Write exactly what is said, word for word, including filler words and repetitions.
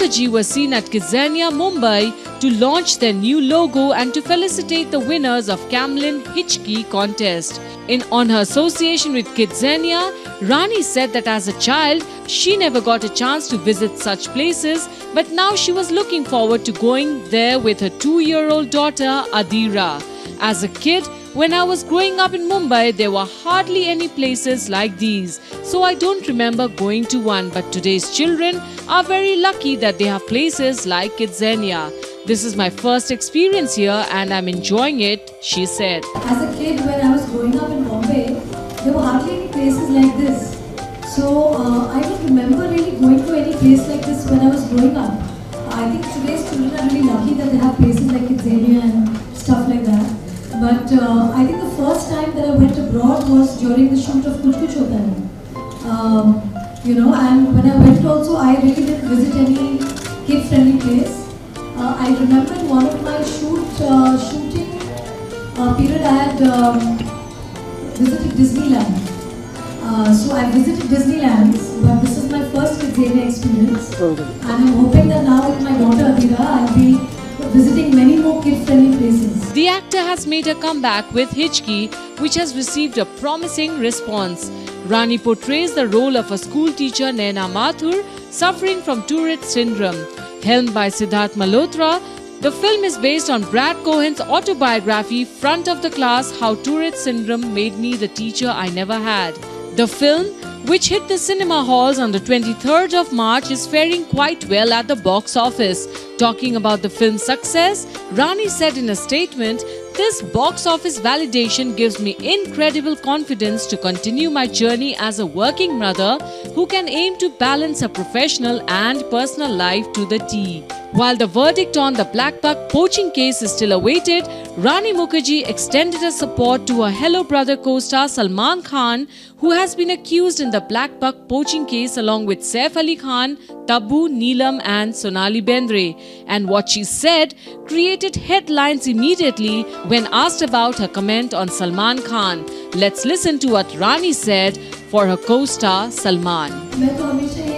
Mukerji was seen at Kidzania, Mumbai to launch their new logo and to felicitate the winners of Camlin Hichki contest. In on her association with Kidzania, Rani said that as a child, she never got a chance to visit such places, but now she was looking forward to going there with her two-year-old daughter Adira. As a kid, when I was growing up in Mumbai, there were hardly any places like these, so I don't remember going to one. But today's children are very lucky that they have places like Kidzania. This is my first experience here and I'm enjoying it, she said. As a kid, when I was growing up in Bombay, there were hardly any places like this. So uh, I don't remember really going to any place like this when I was growing up. I think today's children are really lucky that they have places like Kidzania and stuff like that. But uh, I think the first time that I went abroad was during the shoot of Kuch Kuch Hota Hai. Um, you know, and when I went also, I really didn't visit any kid-friendly place. Uh, I remember in one of my shoot uh, shooting uh, period, I had um, visited Disneyland. Uh, so I visited Disneyland, but this is my first Kidzania experience. And I'm hoping that now with my daughter Adira, I'll be visiting many more kid-friendly places. The actor has made a comeback with Hichki, which has received a promising response. Rani portrays the role of a school teacher, Naina Mathur, suffering from Tourette syndrome. Helmed by Siddharth Malhotra, the film is based on Brad Cohen's autobiography, Front of the Class: How Tourette Syndrome Made Me the Teacher I Never Had. The film, which hit the cinema halls on the twenty-third of March, is faring quite well at the box office. Talking about the film's success, Rani said in a statement, "This box office validation gives me incredible confidence to continue my journey as a working mother who can aim to balance her professional and personal life to the T." While the verdict on the Black Buck poaching case is still awaited, Rani Mukerji extended her support to her Hello Brother co-star Salman Khan, who has been accused in the Black Buck poaching case along with Saif Ali Khan, Tabu, Neelam and Sonali Bendre. And what she said created headlines immediately when asked about her comment on Salman Khan. Let's listen to what Rani said for her co-star Salman.